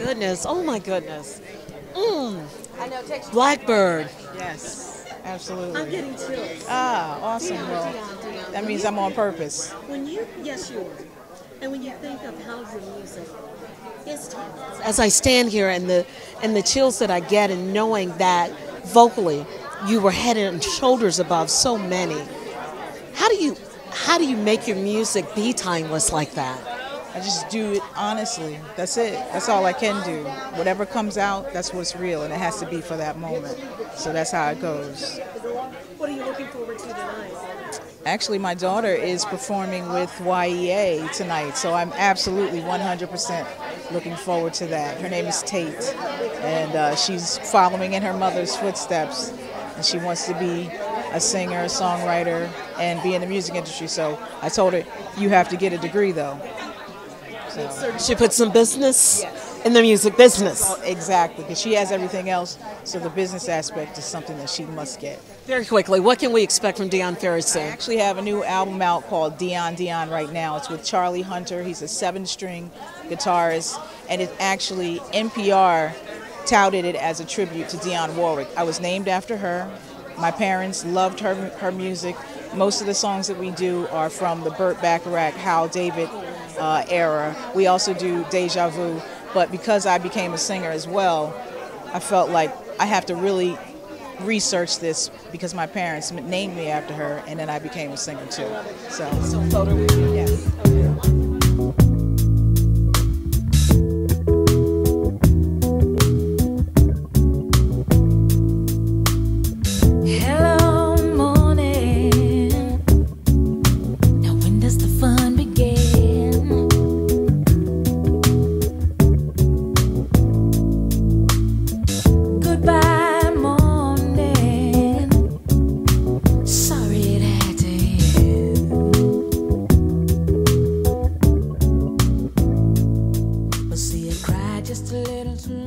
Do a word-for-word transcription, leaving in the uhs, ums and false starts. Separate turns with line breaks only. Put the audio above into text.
goodness. Oh my goodness. Mm. Blackbird.
Yes, absolutely.
I'm getting chills.
Ah, awesome.
Dion,
Well,
Dion, Dion.
that
When
means
you-
I'm on purpose.
When you, yes, you are. And when you think of how your music is timeless,
As I stand here and the and the chills that I get and knowing that vocally you were head and shoulders above so many. How do you how do you make your music be timeless like that?
I just do it honestly. That's it. That's all I can do. Whatever comes out, that's what's real, and it has to be for that moment. So that's how it goes.
what are you looking forward to tonight?
Actually, my daughter is performing with Y E A tonight, so I'm absolutely one hundred percent looking forward to that. Her name is Tate, and uh, she's following in her mother's footsteps, and she wants to be a singer, a songwriter, and be in the music industry. So I told her, you have to get a degree, though. So,
She put some business in the music business.
well, exactly, because she has everything else, so the business aspect is something that she must get.
Very quickly, what can we expect from Dion Ferry
I
soon?
actually have a new album out called Dion Dion right now. It's with Charlie Hunter. He's a seven-string guitarist, and it actually, N P R touted it as a tribute to Dionne Warwick. I was named after her. My parents loved her her music. Most of the songs that we do are from the Burt Bacharach, Hal David uh, era. We also do Deja Vu, but because I became a singer as well, I felt like I have to really research this because my parents named me after her, and then I became a singer too. So, yes.
Hello, morning. Now when does the fun begin? Goodbye, morning. Sorry it had to end. But see, I cried just a little too